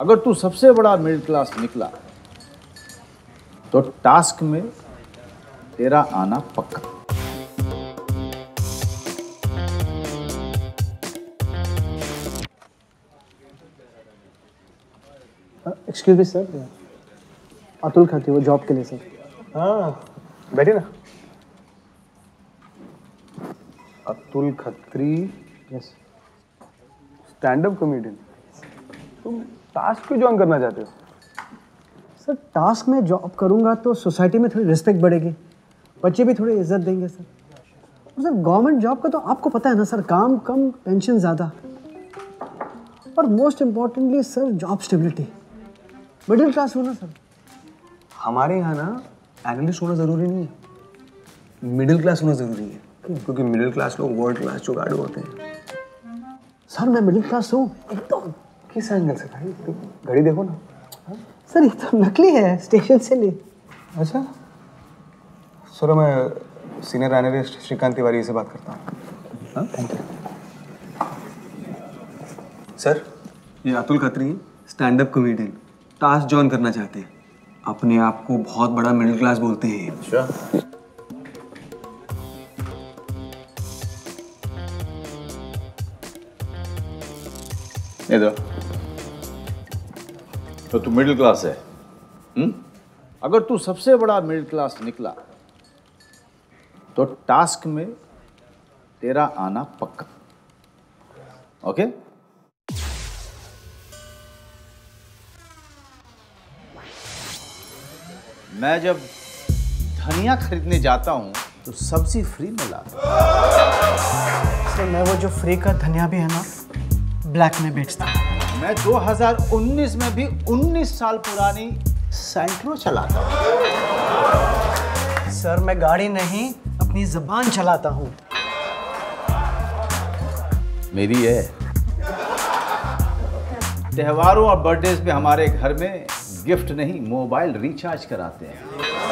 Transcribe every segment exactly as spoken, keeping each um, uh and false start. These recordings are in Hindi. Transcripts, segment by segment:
अगर तू सबसे बड़ा मिडिल क्लास निकला तो टास्क में तेरा आना पक्का। Excuse me sir, Atul Khatri, वो जॉब के लिए सर। हाँ बैठे ना। Atul Khatri, yes stand up comedian. तुम टास्क क्यों ज्वाइन करना चाहते हो? सर, टास्क में जॉब करूंगा तो सोसाइटी में थोड़ी रिस्पेक्ट बढ़ेगी, बच्चे भी थोड़ी इज्जत देंगे सर। और सर गवर्नमेंट जॉब का तो आपको पता है ना सर, काम कम पेंशन ज़्यादा, और most importantly sir job stability. Middle class होना सर। हमारे यहाँ ना एनालिस्ट होना ज़रूरी नहीं है, मिडिल क्लास होना ज़रूरी है, क्योंकि मिडिल क्लास लोग वर्ल्ड क्लास जुगाड़ू होते हैं। सर मैं मिडिल क्लास हूँ एकदम। किस एंगल से भाई? तो घड़ी देखो ना। हा? सर ये तो नकली है, स्टेशन से लिए। अच्छा सर, मैं सीनियर एनालिस्ट श्रीकांत तिवारी से बात करता हूँ। Thank you sir. ये Atul Khatri stand up comedian task join करना चाहते हैं। अपने आप को बहुत बड़ा मिडिल क्लास बोलते हैं। अच्छा, ये दो तो तू मिडिल क्लास है। हुँ? अगर तू सबसे बड़ा मिडिल क्लास निकला तो टास्क में तेरा आना पक्का। ओके? मैं जब धनिया खरीदने जाता हूं तो सब्जी फ्री में लाता हूं। सर मैं वो जो फ्री का धनिया भी है ना, ब्लैक में बेचता हूँ। मैं दो हज़ार उन्नीस में भी उन्नीस साल पुरानी सैंट्रो चलाता हूँ। सर मैं गाड़ी नहीं, अपनी जुबान चलाता हूँ। मेरी है। त्योहारों और बर्थडेज पे हमारे घर में गिफ्ट नहीं, मोबाइल रिचार्ज कराते हैं।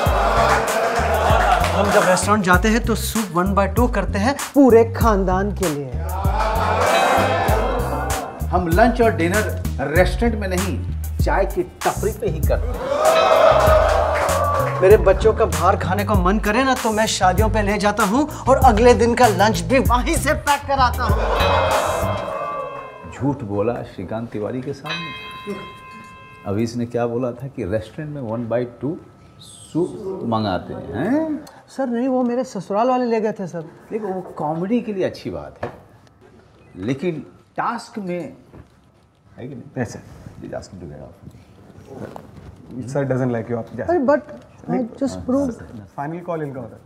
हम जब रेस्टोरेंट जाते हैं तो सूप वन बाय टू करते हैं पूरे खानदान के लिए। हम लंच और डिनर रेस्टोरेंट में नहीं, चाय की टपरी पे ही करते हैं। मेरे बच्चों का बाहर खाने को मन करे ना तो मैं शादियों पे ले जाता हूँ और अगले दिन का लंच भी वहीं से पैक कराता हूँ। झूठ बोला श्रीकांत तिवारी के सामने। अभी इसने क्या बोला था कि रेस्टोरेंट में वन बाई टू सूप मंगाते हैं। सर नहीं, वो मेरे ससुराल वाले ले गए थे सर। देखो वो कॉमेडी के लिए अच्छी बात है, लेकिन टास्क में है कि नहीं? Yes, sir. He's asking to get off. Sir doesn't like you. आप जा। अरे but I just proved. Final call इनका होता है।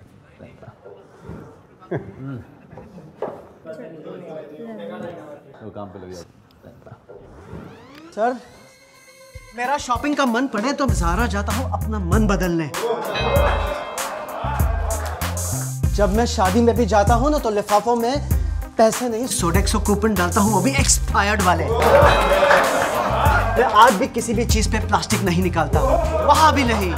वो काम पे लग जाओ। सर मेरा शॉपिंग का मन पड़े तो ज़ारा जाता हूँ अपना मन बदलने। जब मैं शादी में भी जाता हूँ ना तो लिफाफों में पैसे नहीं, सोडेक्सो कूपन डालता हूँ, वो भी एक्सपायर्ड वाले। मैं आज भी किसी भी चीज पे प्लास्टिक नहीं निकालता, वहां भी नहीं।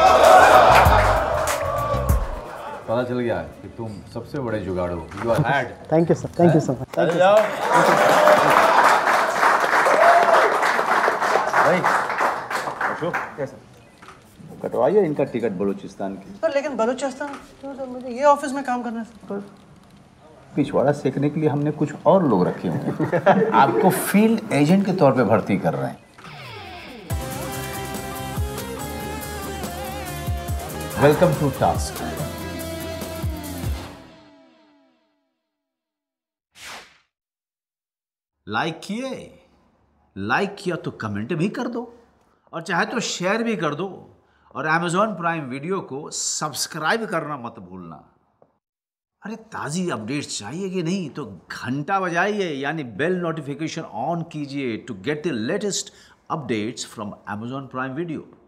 पता चल गया कि तुम सबसे बड़े जुगाड़ू हो। You are had. Thank you sir, thank you sir. चले जाओ। भाई, अशोक, कैसा? कटवाइए इनका टिकट बलूचिस्तान की। सर लेकिन बलूचिस्तान तो सर मुझे ये ऑफिस में काम करना है सर। पिछवाड़ा सेकने के लिए हमने कुछ और लोग रखे होंगे। आपको फील्ड एजेंट के तौर पे भर्ती कर रहे हैं। Welcome to task. लाइक किए? लाइक किया तो कमेंट भी कर दो, और चाहे तो शेयर भी कर दो, और Amazon प्राइम वीडियो को सब्सक्राइब करना मत भूलना। अरे ताज़ी अपडेट्स चाहिए कि नहीं तो घंटा बजाइए, यानी बेल नोटिफिकेशन ऑन कीजिए to get the latest updates from Amazon prime video.